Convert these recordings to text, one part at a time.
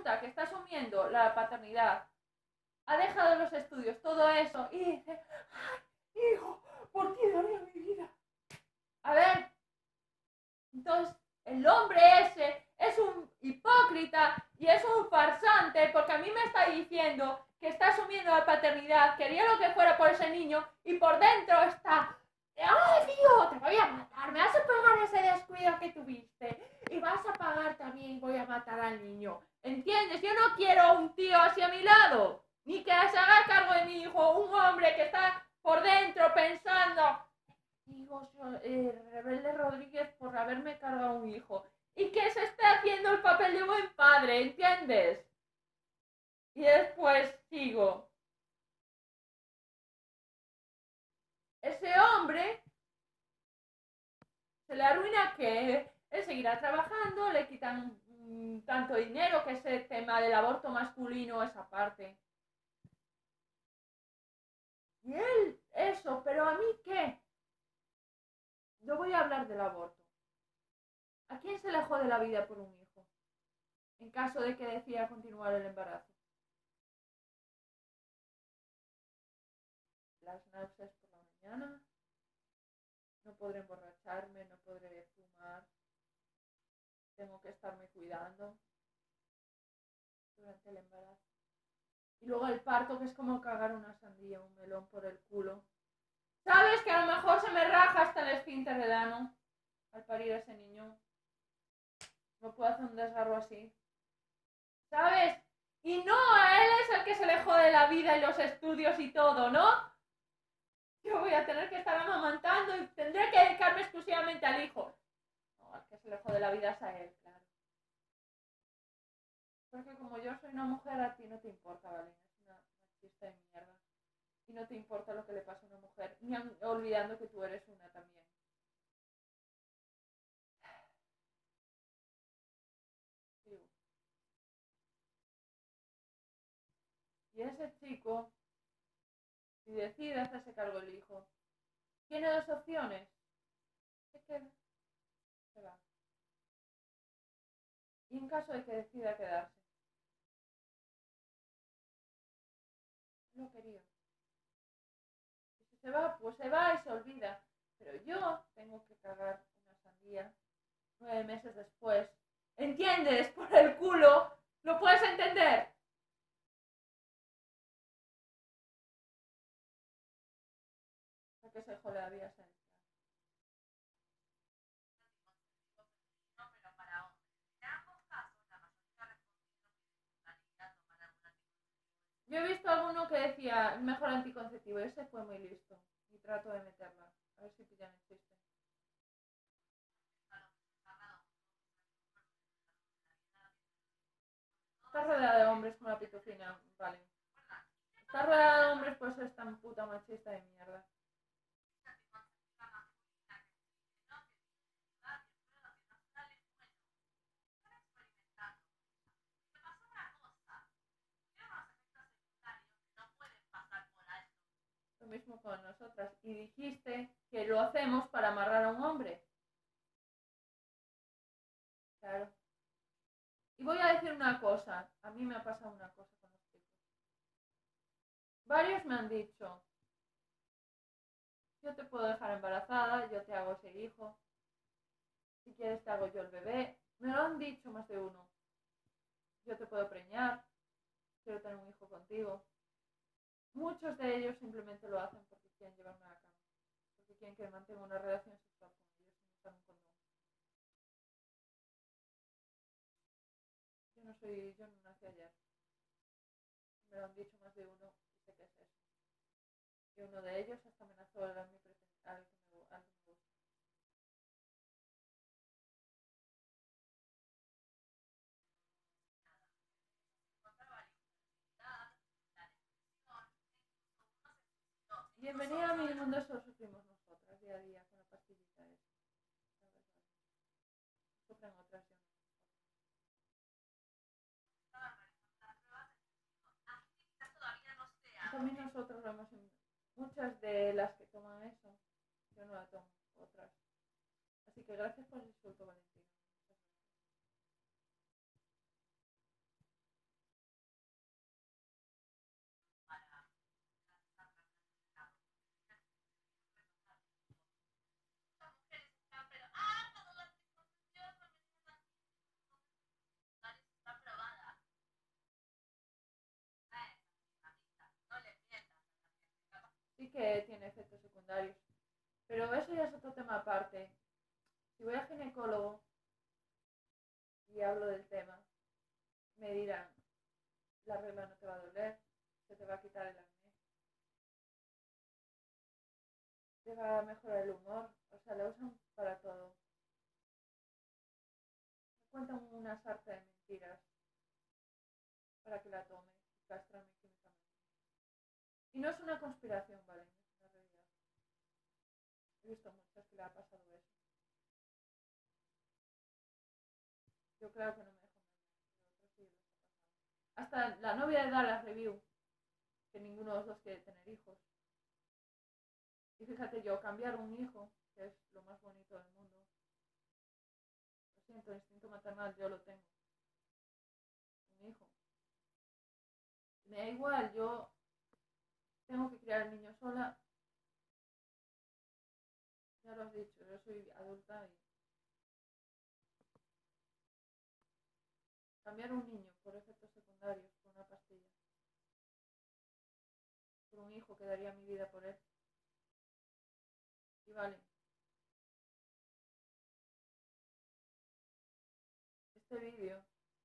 resulta que está asumiendo la paternidad, ha dejado los estudios, todo eso, y dice, ay, hijo, por ti daría mi vida. A ver, entonces el hombre ese es un hipócrita y es un farsante porque a mí me está diciendo que está asumiendo la paternidad, quería lo que fuera por ese niño y por dentro está, ¡ay, tío, te voy a matar! Me vas a pagar ese descuido que tuviste y vas a pagar también, voy a matar al niño. ¿Entiendes? Yo no quiero un tío así a mi lado, ni que se haga cargo de mi hijo, un hombre que está por dentro pensando, digo, Rebelde Rodríguez por haberme cargado un hijo y que se esté haciendo el papel de buen padre, ¿entiendes? Y después sigo. Ese hombre se le arruina que él seguirá trabajando, le quitan tanto dinero, que ese tema del aborto masculino, esa parte. Y él, eso, pero a mí qué. Yo voy a hablar del aborto. ¿A quién se le jode la vida por un hijo? En caso de que decida continuar el embarazo. Las náuseas por la mañana, no podré emborracharme, no podré fumar, tengo que estarme cuidando durante el embarazo. Y luego el parto, que es como cagar una sandía, un melón por el culo. ¿Sabes que a lo mejor se me raja hasta el esfínter del ano al parir a ese niño? No puedo hacer un desgarro así. ¿Sabes? Y no, a él es el que se le jode la vida y los estudios y todo, ¿no? Yo voy a tener que estar amamantando y tendré que dedicarme exclusivamente al hijo. No, al que se le jode la vida es a él, claro. Porque como yo soy una mujer, a ti no te importa, ¿vale? Es una machista de mierda. Y no te importa lo que le pasa a una mujer, ni olvidando que tú eres una también. Sí. Y ese chico, si decide hacerse cargo del hijo, tiene dos opciones. Se queda, se va. Y en caso de que decida quedarse, no quería. Y si se va, pues se va y se olvida. Pero yo tengo que cagar una sandía 9 meses después. ¿Entiendes? Por el culo. ¿Lo puedes entender? ¿A qué se jode la vida? Yo he visto alguno que decía mejor anticonceptivo, ese fue muy listo. Y trato de meterla. A ver si pillan el chiste. Está rodeada de hombres como la pitufina, vale. Está rodeada de hombres, pues es tan puta machista de mierda. Lo mismo con nosotras. Y dijiste que lo hacemos para amarrar a un hombre. Claro. Y voy a decir una cosa. A mí me ha pasado una cosa con los chicos. Varios me han dicho, yo te puedo dejar embarazada, yo te hago ese hijo. Si quieres te hago yo el bebé. Me lo han dicho más de uno. Yo te puedo preñar. Quiero tener un hijo contigo. Muchos de ellos simplemente lo hacen porque quieren llevarme a la cama. Porque quieren que mantenga una relación sexual con ellos sin usar un condón. Yo no nací ayer. Me lo han dicho más de uno y sé que es eso. Y uno de ellos hasta amenazó al que me gusta. Bienvenida a mi mundo, eso sufrimos nosotras día a día con la pastillita esa. Sufren otras, yo no. También nosotros lo hemos... Muchas de las que toman eso, yo no la tomo, otras. Así que gracias por el insulto, Valentina. que tiene efectos secundarios. Pero eso ya es otro tema aparte. Si voy al ginecólogo y hablo del tema, me dirán, la regla no te va a doler, se te va a quitar el acné, te va a mejorar el humor, o sea, la usan para todo. Me cuentan una sarta de mentiras para que la tome y castrarme químicamente. Y no es una conspiración, ¿vale? Es una realidad. He visto muchas que le ha pasado eso. Yo creo que no me dejo engañar, pero otros sí les ha pasado. Hasta la novia de Dallas Review, que ninguno de los dos quiere tener hijos. Y fíjate yo, cambiar un hijo, que es lo más bonito del mundo. Lo siento, el instinto maternal yo lo tengo. Un hijo. Me da igual, yo tengo que criar al niño sola. Ya lo has dicho, yo soy adulta y cambiar un niño por efectos secundarios, por una pastilla, por un hijo que daría mi vida por él. Y vale, este vídeo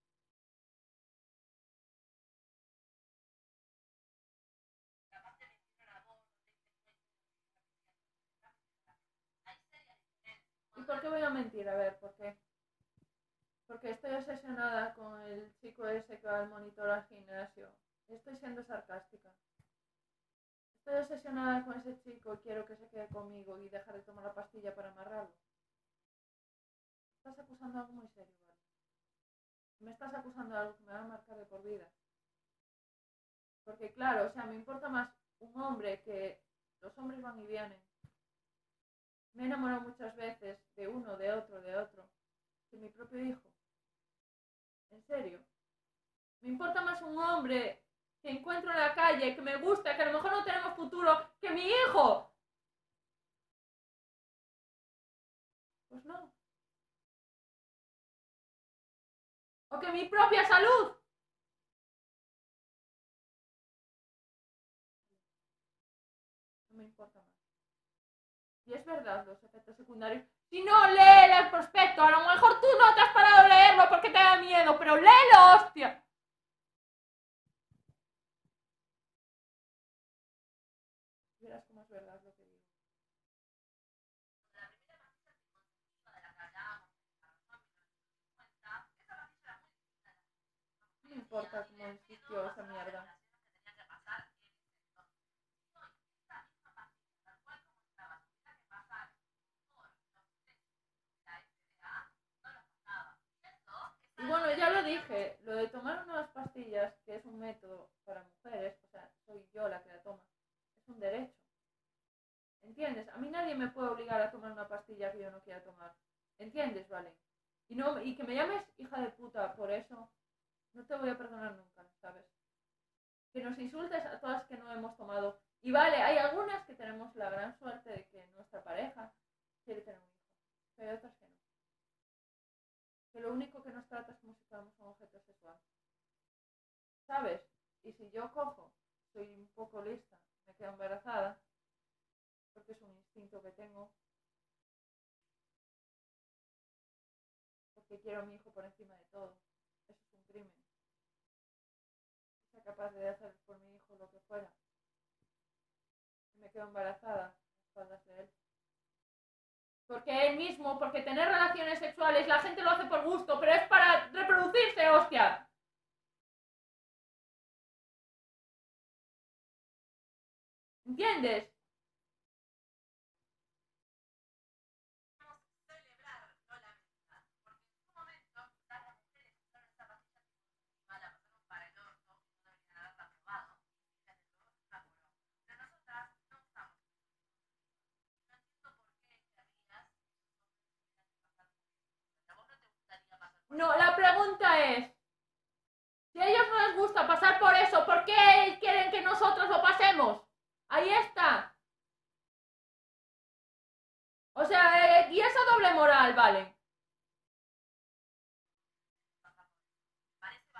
¿y por qué voy a mentir? A ver, ¿por qué? Porque estoy obsesionada con el chico ese que va al monitor al gimnasio. Estoy siendo sarcástica. Estoy obsesionada con ese chico y quiero que se quede conmigo y dejar de tomar la pastilla para amarrarlo. Estás acusando algo muy serio, ¿vale? Me estás acusando de algo que me va a marcar de por vida. Porque claro, o sea, me importa más un hombre que los hombres van y vienen. Me he enamorado muchas veces de uno, de otro, que mi propio hijo. En serio. Me importa más un hombre que encuentro en la calle, que me gusta, que a lo mejor no tenemos futuro, que mi hijo. Pues no. O que mi propia salud. No me importa más. Y es verdad, los efectos secundarios. Si no, lee el prospecto. A lo mejor tú no te has parado a leerlo porque te da miedo, pero léelo, hostia. Verás cómo es verdad lo que digo. No me importa cómo existió esa mierda. Y bueno, ya lo dije, lo de tomar unas pastillas, que es un método para mujeres, o sea, soy yo la que la toma, es un derecho. ¿Entiendes? A mí nadie me puede obligar a tomar una pastilla que yo no quiera tomar. ¿Entiendes, vale? Y que me llames hija de puta por eso, no te voy a perdonar nunca, ¿sabes? Que nos insultes a todas que no hemos tomado. Y vale, hay algunas que tenemos la gran suerte de que nuestra pareja quiere tener un hijo, pero hay otras que no. Que lo único que nos trata es como si fuéramos un objeto sexual. ¿Sabes? Y si yo cojo, soy un poco lista, me quedo embarazada, porque es un instinto que tengo, porque quiero a mi hijo por encima de todo. Eso es un crimen. Sea capaz de hacer por mi hijo lo que fuera. Y me quedo embarazada a espaldas de él. Porque él mismo, porque tener relaciones sexuales, la gente lo hace por gusto, pero es para reproducirse, hostia. ¿Entiendes? No, la pregunta es, si a ellos no les gusta pasar por eso, ¿por qué quieren que nosotros lo pasemos? Ahí está. O sea, y esa doble moral, vale.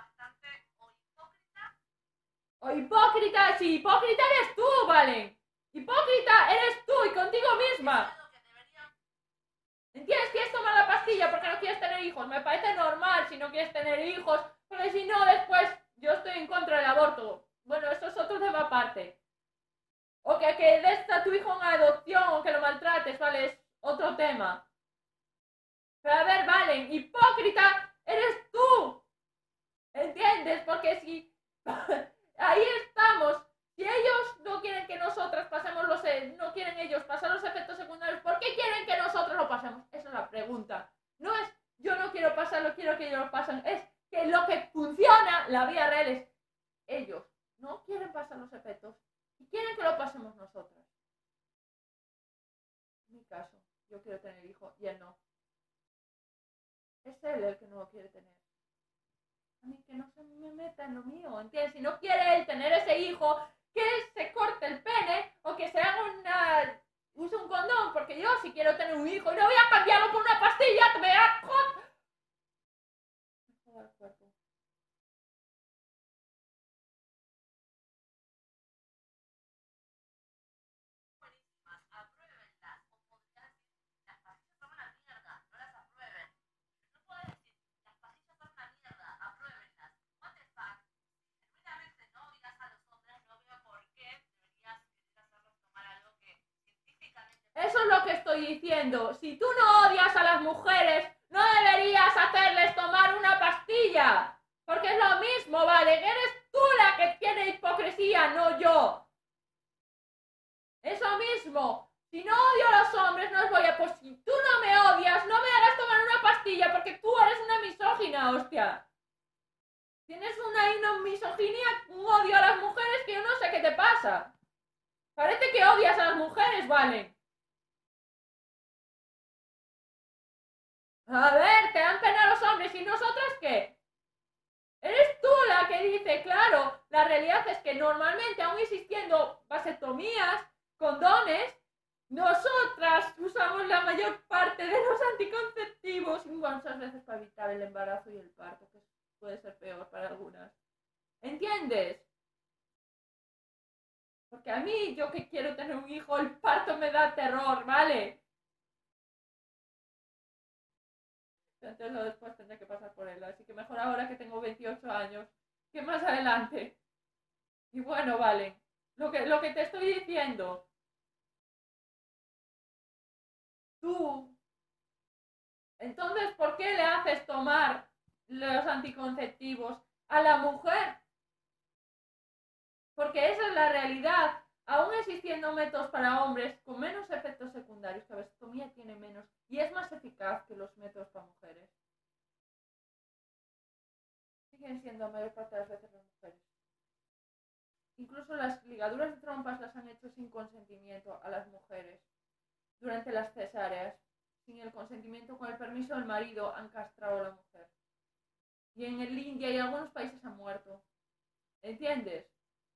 O hipócrita, si hipócrita eres tú, vale. Hipócrita eres tú y contigo misma. ¿Entiendes? ¿Quieres tomar la pastilla porque no quieres tener hijos? Me parece normal si no quieres tener hijos, porque si no después yo estoy en contra del aborto. Bueno, eso es otro tema aparte. O que des a tu hijo en adopción o que lo maltrates, ¿vale? Es otro tema. Pero a ver, Valen, hipócrita eres tú. ¿Entiendes? Porque si ahí estamos, si ellos no quieren que nosotras pasemos no quieren ellos pasar los efectos secundarios, ¿por qué quieren que nosotros lo pasemos? Esa es la pregunta. No es yo no quiero pasarlo, quiero que ellos lo pasen. Es que lo que funciona, la vida real es ellos no quieren pasar los efectos y quieren que lo pasemos nosotras. En mi caso, yo quiero tener hijo y él no. Es él el que no lo quiere tener. A mí que no se me meta en lo mío, ¿entiendes? Si no quiere él tener ese hijo, que se corte el pene o que se haga use un condón, porque yo si quiero tener un hijo y no voy a cambiarlo por una pastilla que me da me joda el cuerpo. Eso es lo que estoy diciendo. Si tú no odias a las mujeres, no deberías hacerles tomar una pastilla. Porque es lo mismo, ¿vale? Eres tú la que tiene hipocresía, no yo. Eso mismo. Si no odio a los hombres, no os voy a... Pues si tú no me odias, no me hagas tomar una pastilla porque tú eres una misógina, hostia. Tienes una misoginia, un odio a las mujeres que yo no sé qué te pasa. Parece que odias a las mujeres, ¿vale? A ver, te dan pena los hombres, ¿y nosotras qué? Eres tú la que dice, claro, la realidad es que normalmente, aún existiendo vasectomías, condones, nosotras usamos la mayor parte de los anticonceptivos, muchas veces para evitar el embarazo y el parto, que puede ser peor para algunas. ¿Entiendes? Porque a mí, yo que quiero tener un hijo, el parto me da terror, ¿vale? Entonces lo después tendré que pasar por él. Así que mejor ahora que tengo 28 años que más adelante. Y bueno, vale. Lo que te estoy diciendo. Tú. Entonces, ¿por qué le haces tomar los anticonceptivos a la mujer? Porque esa es la realidad. Aún existiendo métodos para hombres con menos efectos secundarios, que la vasectomía tiene menos y es más eficaz que los métodos para mujeres. Siguen siendo a mayor parte de las veces las mujeres. Incluso las ligaduras de trompas las han hecho sin consentimiento a las mujeres. Durante las cesáreas, sin el consentimiento, con el permiso del marido, han castrado a la mujer. Y en el India y algunos países han muerto. ¿Entiendes?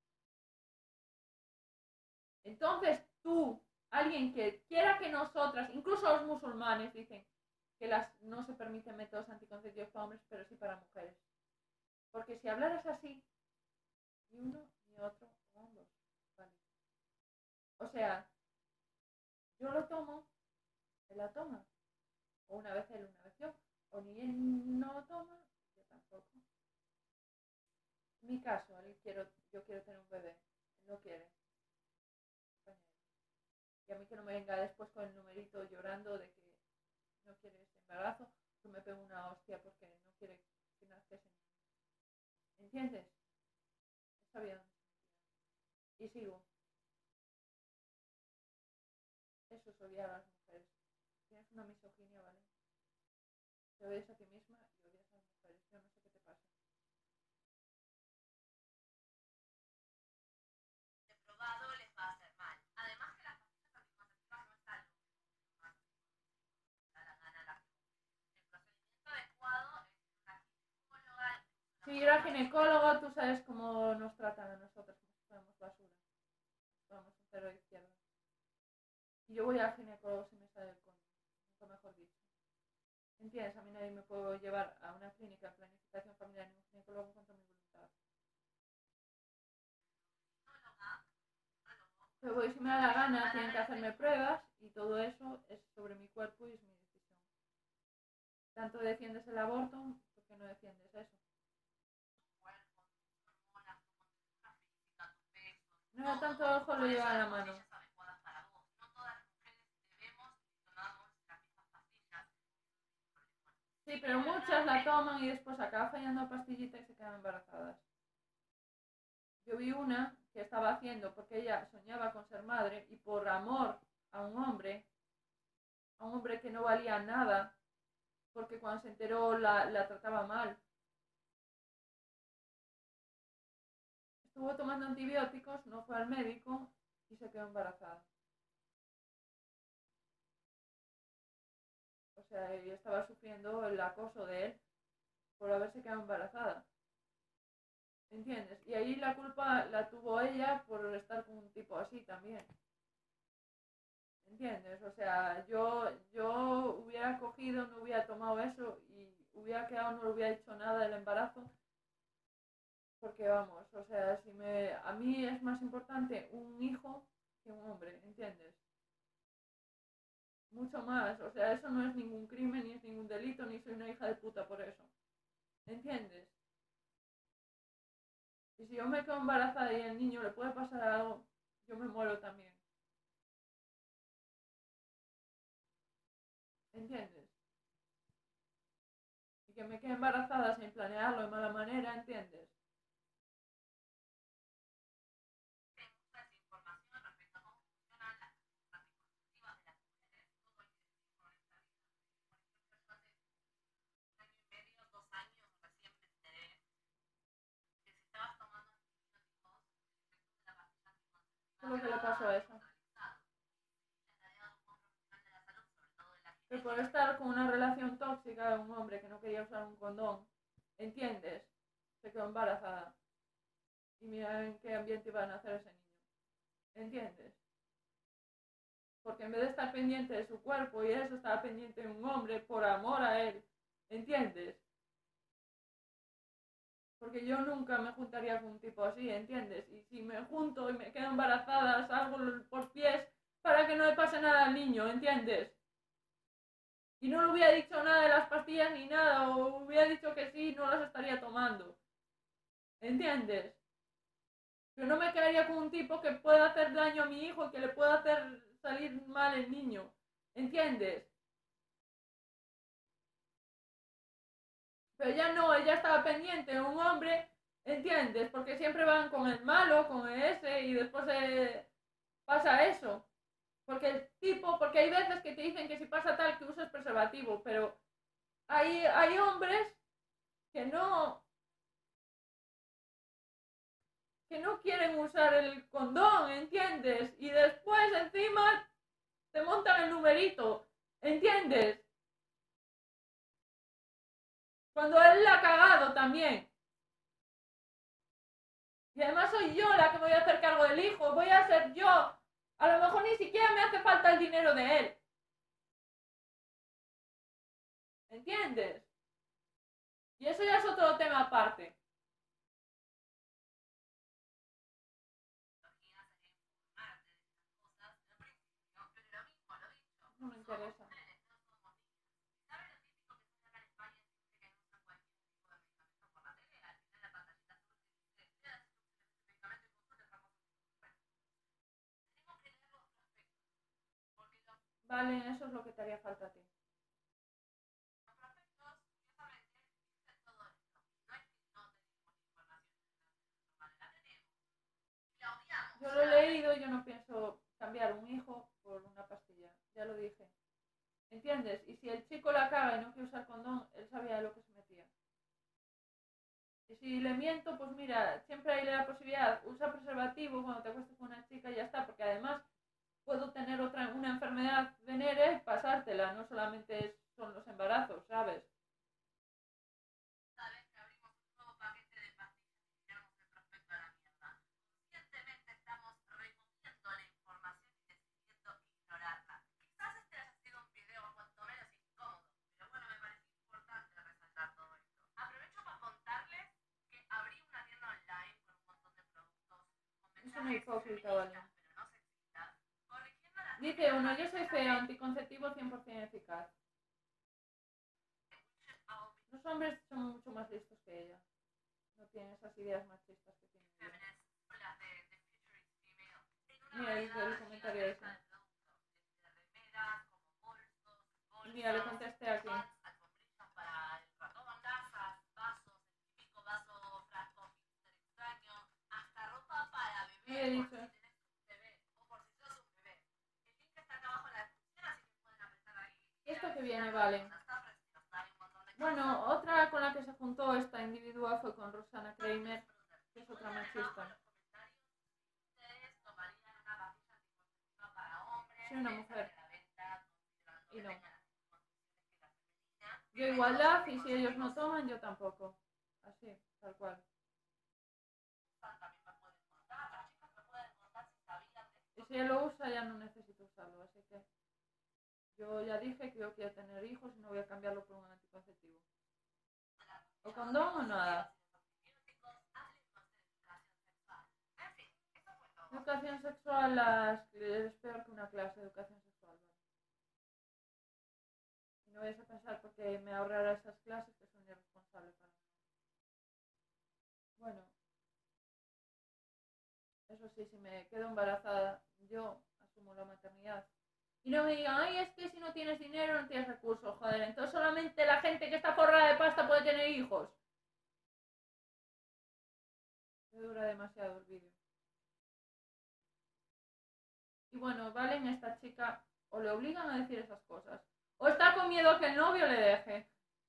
Entonces tú, alguien que quiera que nosotras, incluso los musulmanes dicen que no se permiten métodos anticonceptivos para hombres, pero sí para mujeres. Porque si hablaras así, ni uno ni otro, o ambos, vale. O sea, yo lo tomo, él la toma. O una vez él, una vez yo. O ni él no lo toma, yo tampoco. En mi caso, yo quiero tener un bebé. Él no quiere. Y a mí que no me venga después con el numerito llorando de que no quiere ese embarazo, que me pegue una hostia porque no quiere que nazca ese niño. ¿Entiendes? Está bien. Y sigo. Eso es odiar a las mujeres. Tienes una misoginia, ¿vale? Te odias a ti misma y odias a las mujeres. Yo no sé qué te pasa. Si ir al ginecólogo, tú sabes cómo nos tratan a nosotros, como si fuéramos basura. Vamos, a cero izquierda. Y yo voy al ginecólogo si me sale el coño. Nunca mejor dicho. ¿Entiendes? A mí nadie me puede llevar a una clínica de planificación familiar ni un ginecólogo contra mi voluntad. Pero voy, si me da la gana, tienen que hacerme pruebas y todo eso es sobre mi cuerpo y es mi decisión. Tanto defiendes el aborto, ¿por qué no defiendes eso? No tanto ojo lo lleva a la mano. Sí, pero muchas la toman y después acaba fallando la pastillita y se quedan embarazadas. Yo vi una que estaba haciendo porque ella soñaba con ser madre y por amor a un hombre que no valía nada, porque cuando se enteró la trataba mal. Estuvo tomando antibióticos, no fue al médico y se quedó embarazada. O sea, ella estaba sufriendo el acoso de él por haberse quedado embarazada. ¿Entiendes? Y ahí la culpa la tuvo ella por estar con un tipo así también. ¿Entiendes? O sea, yo hubiera cogido, no hubiera tomado eso y hubiera quedado, no le hubiera hecho nada del embarazo. Porque vamos, o sea, a mí es más importante un hijo que un hombre, ¿entiendes? Mucho más, o sea, eso no es ningún crimen, ni es ningún delito, ni soy una hija de puta por eso. ¿Entiendes? Y si yo me quedo embarazada y al niño le puede pasar algo, yo me muero también. ¿Entiendes? Y que me quede embarazada sin planearlo de mala manera, ¿entiendes? ¿Qué es lo que le pasó a eso? Que por estar con una relación tóxica de un hombre que no quería usar un condón, ¿entiendes? Se quedó embarazada. Y mira en qué ambiente iba a nacer ese niño. ¿Entiendes? Porque en vez de estar pendiente de su cuerpo y eso, estaba pendiente de un hombre por amor a él. ¿Entiendes? Porque yo nunca me juntaría con un tipo así, ¿entiendes? Y si me junto y me quedo embarazada, salgo por pies para que no le pase nada al niño, ¿entiendes? Y no le hubiera dicho nada de las pastillas ni nada, o hubiera dicho que sí, no las estaría tomando. ¿Entiendes? Yo no me quedaría con un tipo que pueda hacer daño a mi hijo y que le pueda hacer salir mal el niño. ¿Entiendes? Pero ella no, ella estaba pendiente de un hombre, ¿entiendes? Porque siempre van con el malo, con el ese, y después pasa eso. Porque el tipo, porque hay veces que te dicen que si pasa tal, que usas preservativo, pero hay hombres que no quieren usar el condón, ¿entiendes? Y después encima te montan el numerito, ¿entiendes? Cuando él la ha cagado también. Y además soy yo la que voy a hacer cargo del hijo, voy a ser yo. A lo mejor ni siquiera me hace falta el dinero de él. ¿Entiendes? Y eso ya es otro tema aparte. No me interesa. Vale, eso es lo que te haría falta a ti. Yo lo he leído y yo no pienso cambiar un hijo por una pastilla. Ya lo dije. ¿Entiendes? Y si el chico la caga y no quiere usar condón, él sabía de lo que se metía. Y si le miento, pues mira, siempre hay la posibilidad, usa preservativo cuando te acuestes con una chica y ya está, porque además puedo tener una enfermedad venérea y pasártela, no solamente son los embarazos, ¿sabes? Es una hipócrita, ¿vale? Dice uno, yo soy feo, anticonceptivo 100% eficaz. Los hombres son mucho más listos que ella. No tienen esas ideas machistas que tiene ella. Mira el comentario ese. Mira, le contesté aquí. Me he dicho. Esto que viene, vale. Bueno, otra con la que se juntó esta individual fue con Rosanna Kramer, que es otra machista. Soy una mujer. Y no. Yo igualdad, y si ellos no toman, yo tampoco. Así, tal cual. Y si él lo usa, ya no necesito usarlo, así que yo ya dije que yo quiero tener hijos y no voy a cambiarlo por un anticonceptivo. O condón o nada. Educación sexual es peor que una clase de educación sexual. ¿Vale? Y no vayas a pensar porque me ahorrará esas clases que son irresponsables para mí. Bueno, eso sí, si me quedo embarazada, yo asumo la maternidad. Y no me digan, ay, es que si no tienes dinero no tienes recursos, joder. Entonces solamente la gente que está forrada de pasta puede tener hijos. Me dura demasiado el vídeo. Y bueno, Valen, esta chica, o le obligan a decir esas cosas, o está con miedo a que el novio le deje.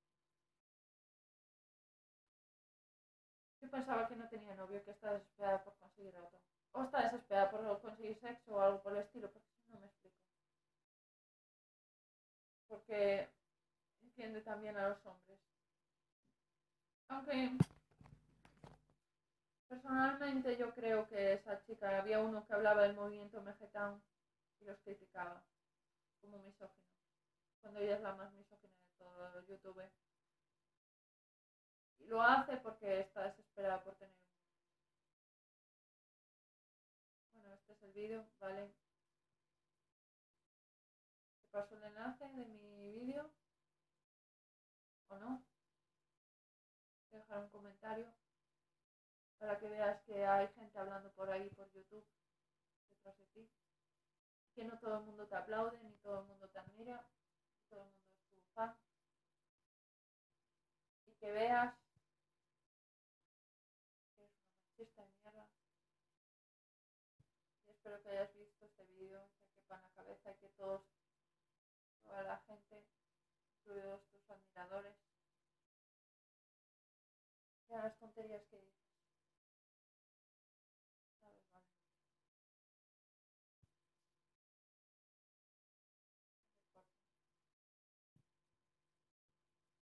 Yo pensaba que no tenía novio, que está desesperada por conseguir otro. O está desesperada por conseguir sexo o algo por el estilo, porque no me explico. Porque entiende también a los hombres. Aunque personalmente yo creo que esa chica, había uno que hablaba del movimiento Megetán y los criticaba como misógino, cuando ella es la más misógina de todo YouTube. Y lo hace porque está desesperada por tener. Bueno, este es el vídeo, ¿vale? Te paso el enlace de mi vídeo, o no. Voy a dejar un comentario para que veas que hay gente hablando por ahí, por YouTube, detrás de ti. Que no todo el mundo te aplaude, ni todo el mundo te admira, ni todo el mundo es tu fan. Y que veas que es una machista de mierda. Y espero que hayas visto este vídeo, que quepa en la cabeza y que todos, toda la gente, incluidos tus admiradores, vean las tonterías que dices.